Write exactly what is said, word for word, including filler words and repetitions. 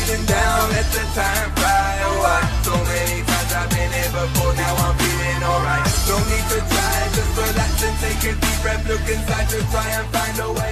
feeling down, let the time fly away. So many times I've been here before, now I'm feeling alright. No need to try, just relax and take a deep breath. Look inside to try and find a way.